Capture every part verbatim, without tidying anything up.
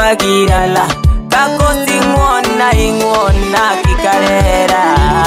kakirala kakosi ngona ingona kikarera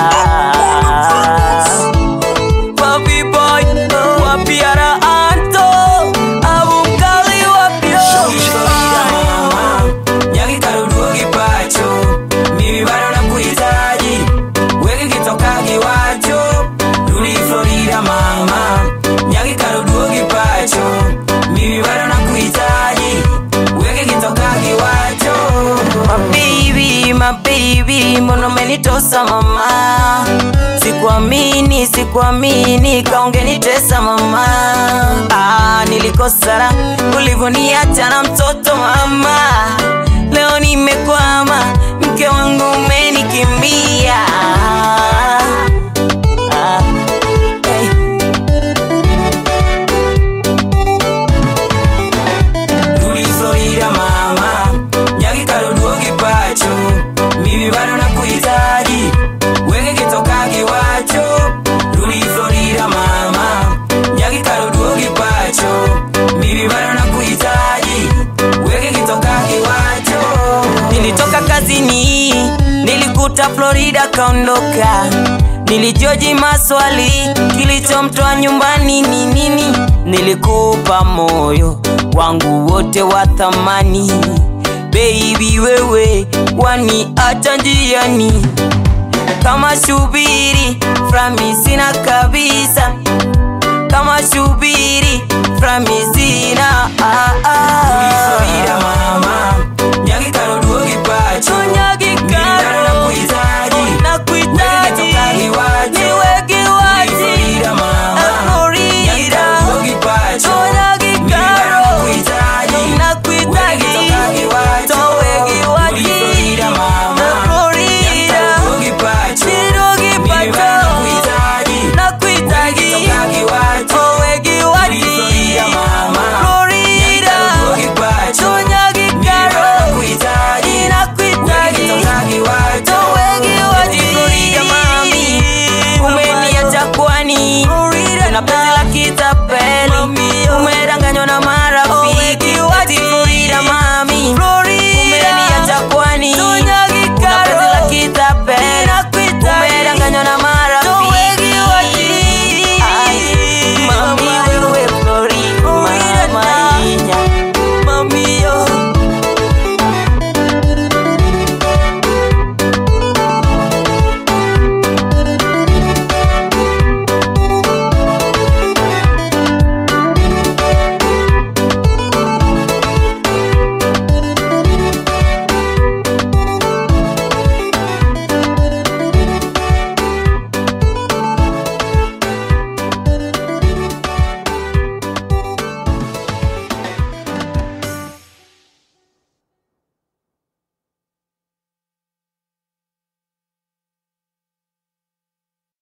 Favi boy wapiara anto abukali wapio Florida mama nyagi karudugi pacho mimi bado nakuhitaji weke kitoka kiwacho rudi Florida mama nyagi karudugi pacho mimi bado nakuhitaji weke kitoka kiwacho my baby my baby mbona umenitosa mama Sikuamini, sikuamini, kaungenitesa mama Ah, nilikosara, ulivoniacha na mtoto mama Leo nimekwama, mke wangu umenikimbia ah, hey. Rudi Florida mama, nyagi karudugi pacho Mimi bado nakuhitaji weke kitoka kiwacho Rudi Florida mama nyagi karudugi pacho mimi bado nakuhitaji weke kitoka kiwacho Nilitoka kazini nilikuta Florida kaondoka Nilijoji maswali kilichomtoa nyumbani ni nini Nilikupa moyo wangu wote wa thamani Baby wewe wani acha njiani Kama shubiri, frami sina kabisa Kama shubiri, frami